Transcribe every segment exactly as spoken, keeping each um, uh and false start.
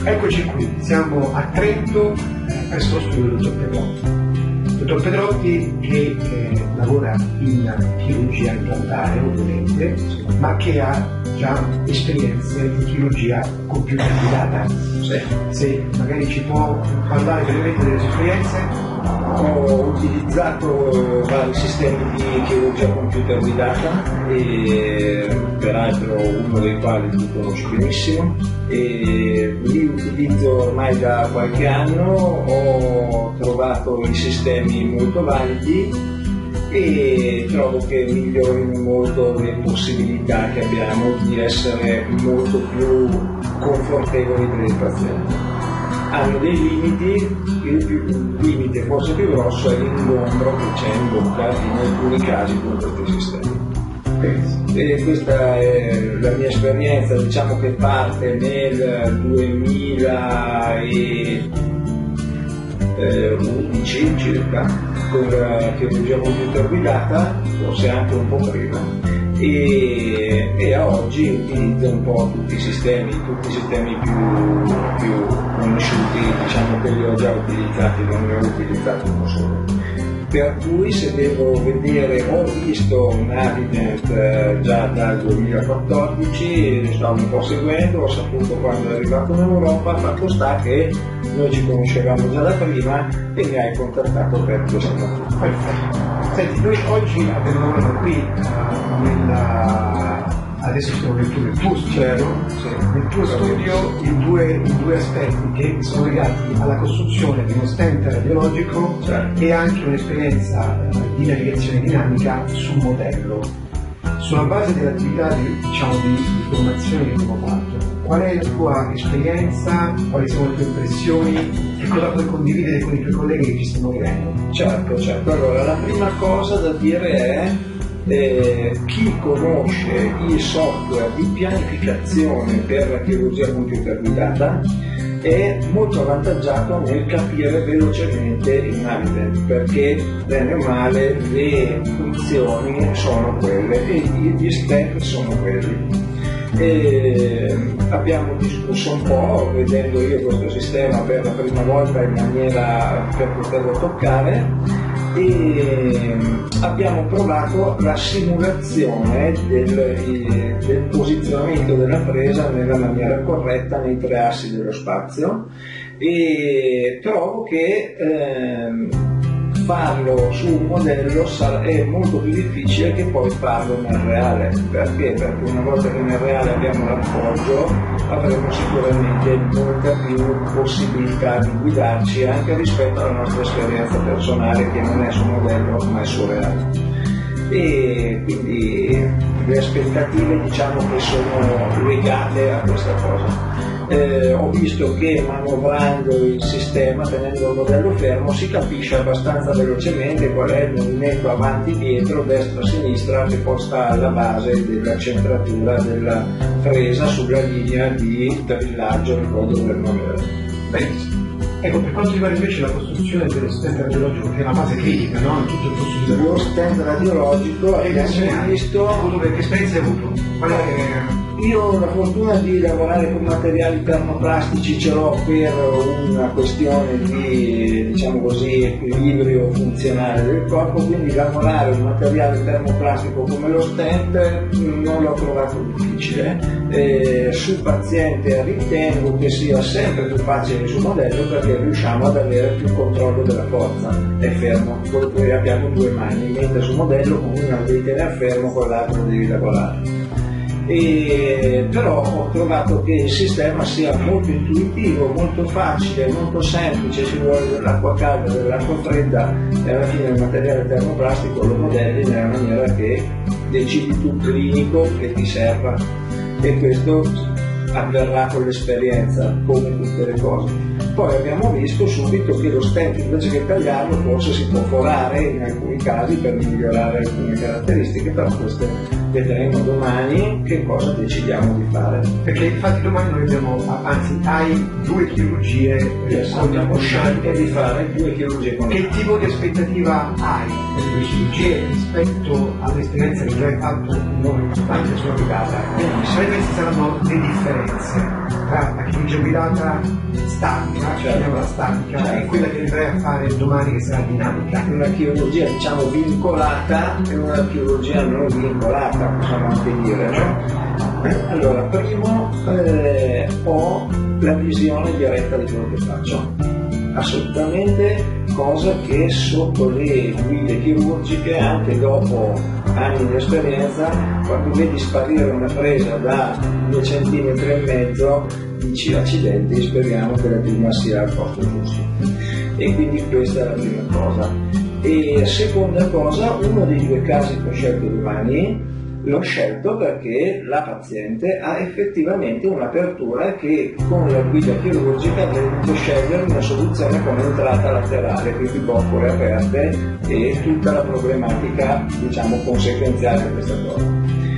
Eccoci qui, siamo a Trento, eh, presso lo studio del dottor Pedrotti. Dottor Pedrotti che eh, lavora in chirurgia implantare ovviamente, ma che ha già esperienze di chirurgia computer guidata. Sì. Se magari ci può parlare brevemente delle sue esperienze. Ho utilizzato vari sistemi di chirurgia computer guidata e peraltro uno dei quali li conosco benissimo e li utilizzo ormai da qualche anno. Ho trovato i sistemi molto validi e trovo che migliorino molto le possibilità che abbiamo di essere molto più confortevoli per il paziente. Hanno dei limiti, il, più, il limite forse più grosso è l'ingombro che c'è in bocca in alcuni casi con questi sistemi. E questa è la mia esperienza, diciamo che parte nel duemilaundici circa con la chirurgia computer guidata, forse anche un po' prima. E, e a oggi utilizzo un po' tutti i sistemi, tutti i sistemi più, più conosciuti, diciamo che li ho già utilizzati, non ne ho utilizzati uno solo. Per cui se devo vedere, ho visto Navident eh, già dal duemilaquattordici, sto un po' seguendo, ho saputo quando è arrivato in Europa, fatto sta che noi ci conoscevamo già da prima e mi hai contattato per questo motivo. Perfetto. Senti, noi oggi abbiamo lavorato qui uh, nella... adesso siamo nel tuo, nel tuo studio, sì, nel tuo studio in due, in due aspetti che sono legati alla costruzione di uno stent radiologico, certo, e anche un'esperienza uh, di navigazione dinamica sul modello. Sulla base dell'attività di, diciamo, di, di formazione che abbiamo fatto, qual è la tua esperienza, quali sono le tue impressioni, che cosa puoi condividere con i tuoi colleghi che ci stanno vedendo? Certo, certo. Allora, la prima cosa da dire è eh, chi conosce il software di pianificazione per la chirurgia computer guidata è molto avvantaggiato nel capire velocemente il Navident, perché bene o male le funzioni sono quelle e gli step sono quelli. E abbiamo discusso un po', vedendo io questo sistema per la prima volta in maniera per poterlo toccare, e abbiamo provato la simulazione del, del posizionamento della presa nella maniera corretta nei tre assi dello spazio, e trovo che ehm, farlo su un modello è molto più difficile che poi farlo nel reale. Perché? Perché una volta che nel reale abbiamo l'appoggio avremo sicuramente molta più possibilità di guidarci anche rispetto alla nostra esperienza personale, che non è su modello ma è su reale. E quindi le aspettative, diciamo, che sono legate a questa cosa. Eh, ho visto che manovrando il sistema, tenendo il modello fermo, si capisce abbastanza velocemente qual è il movimento avanti e dietro, destra e sinistra, che poi sta alla base della centratura della presa sulla linea di drillaggio che poi dovremmo avere. Benissimo. Ecco, per quanto riguarda invece la costruzione dello stent radiologico, che è una fase critica, no? In tutto il corso di lavoro. Lo stent radiologico, abbiamo visto... Che esperienza hai avuto? Qual è... Io ho la fortuna di lavorare con materiali termoplastici, ce l'ho per una questione di, diciamo così, equilibrio funzionale del corpo, quindi lavorare un materiale termoplastico come lo stent non l'ho trovato difficile. Eh, sul paziente ritengo che sia sempre più facile sul modello, perché riusciamo ad avere più controllo della forza, è fermo, poi abbiamo due mani, mentre sul modello con una devi tenere fermo, con l'altro devi lavorare. E, però ho trovato che il sistema sia molto intuitivo, molto facile, molto semplice, ci vuole dell'acqua calda, dell'acqua fredda, e alla fine il materiale termoplastico lo modelli nella maniera che decidi tu clinico che ti serva, e questo avverrà con l'esperienza come tutte le cose. Poi abbiamo visto subito che lo stent, invece che tagliarlo, forse si può forare in alcuni casi per migliorare alcune caratteristiche, però queste vedremo domani che cosa decidiamo di fare. Perché infatti domani noi abbiamo, anzi hai due chirurgie, yes, abbiamo scelto di fare due chirurgie con che tipo di aspettativa hai per le due chirurgie rispetto all'esperienza che già hai fatto noi anche sulla guidata? Quali queste saranno le differenze tra la chirurgia guidata statica, certo, chiamiamola statica, certo, e quella che andrai a fare domani che sarà dinamica? Una chirurgia diciamo vincolata e una chirurgia non vincolata, possiamo anche dire, no? Allora, primo eh, ho la visione diretta di quello che faccio, assolutamente, cosa che sotto le guide chirurgiche, anche dopo anni di esperienza, quando vedi sparire una presa da due centimetri e mezzo, dici accidenti, speriamo che la prima sia al posto giusto. E quindi questa è la prima cosa. E seconda cosa, uno dei due casi che ho scelto domani l'ho scelto perché la paziente ha effettivamente un'apertura che con la guida chirurgica avrei dovuto scegliere una soluzione con entrata laterale, quindi boccole aperte e tutta la problematica diciamo conseguenziale di questa cosa.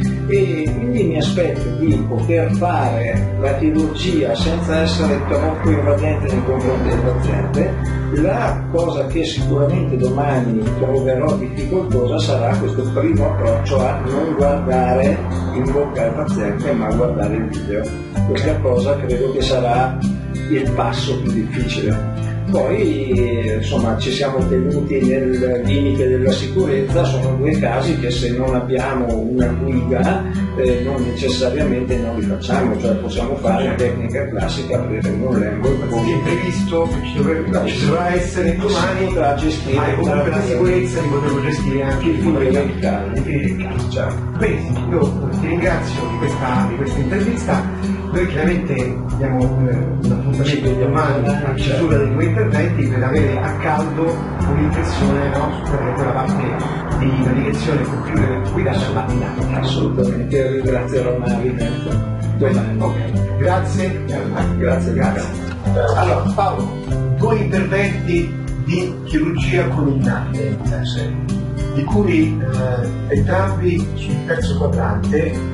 E quindi mi aspetto di poter fare la chirurgia senza essere troppo invadente nei confronti del paziente. La cosa che sicuramente domani troverò difficoltosa sarà questo primo approccio a non guardare in bocca al paziente ma guardare il video. Questa cosa credo che sarà il passo più difficile. Poi insomma ci siamo tenuti nel limite della sicurezza, sono due casi che se non abbiamo una guida eh, non necessariamente non li facciamo, cioè possiamo fare una tecnica classica, aprire un lembo. È previsto che ci dovrà, ci dovrà essere domani, potrà gestire, hai comunque la sicurezza di poterlo gestire anche il filo del caso. Quindi io ti ringrazio di questa, di questa intervista. Noi chiaramente abbiamo eh, un appuntamento domani a chiusura dei due interventi per avere a caldo un'impressione, no, su quella che è la parte di navigazione computer guidata dalla dinamica. Assolutamente, ringrazierò Navident. Ok, grazie, grazie, grazie. Allora Paolo, due interventi di chirurgia con il Navident, di cui eh, entrambi sul terzo quadrante.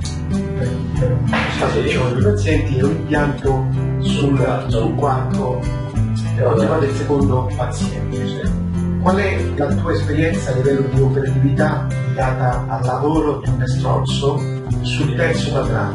Diciamo due pazienti e un impianto sul, sul quarto eh, del secondo paziente. Qual è la tua esperienza a livello di operatività data al lavoro di un destrorso sul terzo quadrante?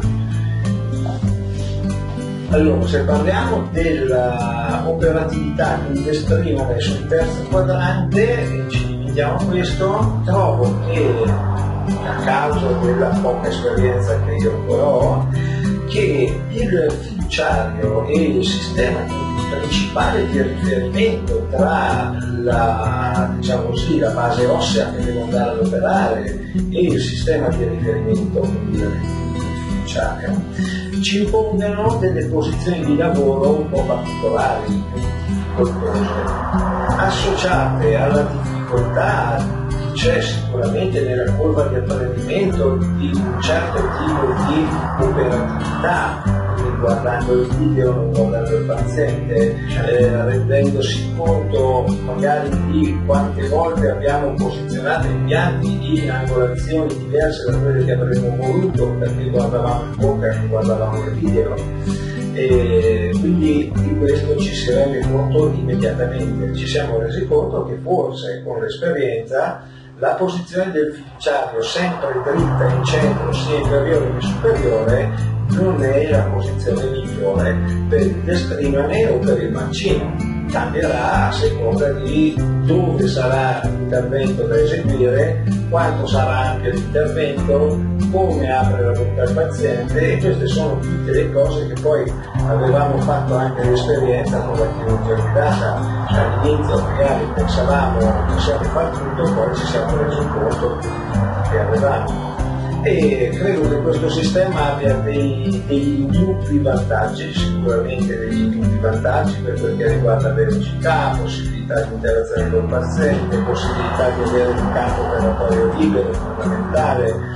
Allora, se parliamo dell'operatività di un destrimare sul terzo quadrante e ci limitiamo a questo, trovo che a causa della poca esperienza che io ancora ho, che il fiduciario e il sistema principale di riferimento tra la, diciamo così, la base ossea che devo andare ad operare e il sistema di riferimento, quindi il fiduciario, ci impongano delle posizioni di lavoro un po' particolari, difficoltose, associate alla difficoltà c'è sicuramente nella curva di apprendimento di un certo tipo di operatività, guardando il video, non guardando il paziente, eh, rendendosi conto magari di quante volte abbiamo posizionato impianti in angolazioni diverse da quelle che avremmo voluto perché guardavamo in bocca e non guardavamo il video. E quindi di questo ci si rende conto immediatamente, ci siamo resi conto che forse con l'esperienza la posizione del fiduciario sempre dritta in centro sia inferiore che superiore non è la posizione migliore per il destrimane o per il mancino, cambierà a seconda di dove sarà l'intervento da eseguire, quanto sarà anche l'intervento, come apre la bocca al paziente, e queste sono tutte le cose che poi avevamo fatto anche l'esperienza con la chirurgia guidata. All'inizio magari pensavamo che possiamo fare tutto, poi ci siamo resi conto che avevamo. E credo che questo sistema abbia dei, degli indubbi vantaggi, sicuramente degli indubbi vantaggi per quel che riguarda velocità, possibilità di interazione col paziente, possibilità di avere un campo operatorio libero, fondamentale,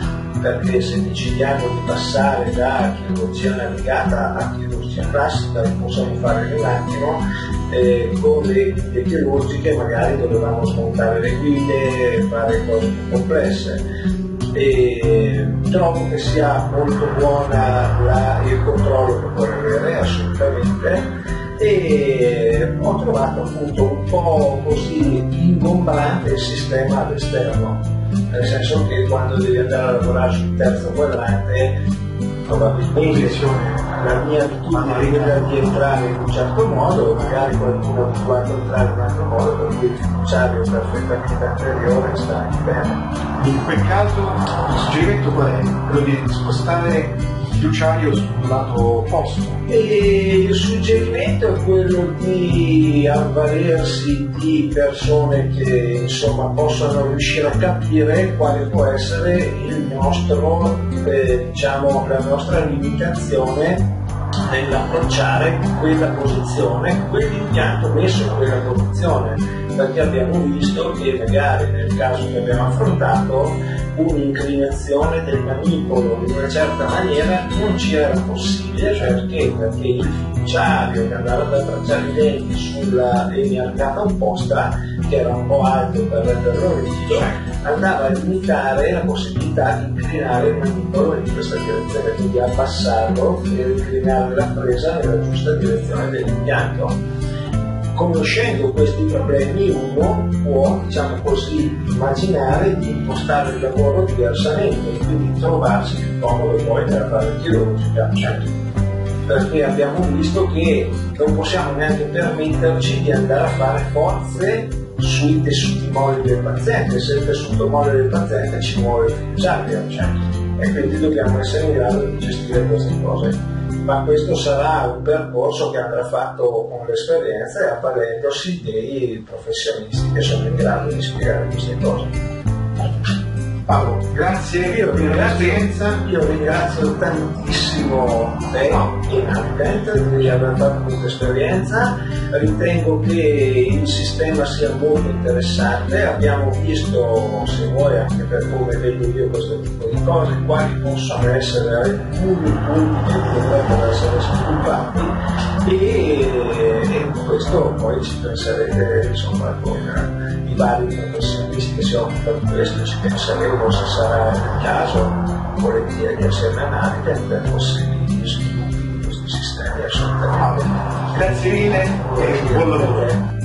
perché se decidiamo di passare da chirurgia navigata a chirurgia classica lo possiamo fare in un attimo. Eh, con le guide chirurgiche magari dovevamo smontare le guide, fare cose più complesse. E trovo che sia molto buona la, il controllo che puoi avere, assolutamente, e ho trovato appunto un po' così ingombrante il sistema all'esterno, nel senso che quando devi andare a lavorare sul terzo quadrante probabilmente la mia abitudine è quella di entrare in un certo modo, magari qualcuno è abituato a entrare in un altro modo, per cui il fiduciario perfettamente anteriore sta anche bene. In quel caso il suggerimento qual è? Quello di spostare il fiduciario sul lato opposto? E il suggerimento è quello di avvalersi di persone che insomma possano riuscire a capire quale può essere il nostro, eh, diciamo, la nostra limitazione nell'approcciare quella posizione, quell'impianto messo in quella posizione, perché abbiamo visto che magari nel caso che abbiamo affrontato un'inclinazione del manipolo in una certa maniera non ci era possibile, cioè perché? Perché il fiduciario che andava ad abbracciare i denti sulla linea arcata opposta, che era un po' alto per renderlo rigido, andava a limitare la possibilità di inclinare il manipolo in questa direzione, quindi abbassarlo per inclinare la presa nella giusta direzione dell'impianto. Conoscendo questi problemi uno può, diciamo così, immaginare di impostare il lavoro diversamente e quindi trovarsi più comodo poi nella fase chirurgica, perché abbiamo visto che non possiamo neanche permetterci di andare a fare forze sui tessuti molli del paziente. Se il tessuto molle del paziente ci muove il fiduciario, cioè, e quindi dobbiamo essere in grado di gestire queste cose. Ma questo sarà un percorso che andrà fatto con l'esperienza e avvalendosi dei professionisti che sono in grado di spiegare queste cose. Paolo, grazie io per l'esperienza. Io ringrazio tantissimo te e Navident di aver fatto questa esperienza. Ritengo che il sistema sia molto interessante. Abbiamo visto, se vuoi, anche per come vedo io questo tipo di cose, quali possono essere alcuni punti che dovrebbero essere sviluppati e, e questo poi ci penserete, insomma, con i vari professionisti che si occupano di questo, ci penseremo se sarà il caso, volentieri assieme a Navident per possibili sviluppi di questi sistemi assolutamente. Grazie mille e buon lavoro.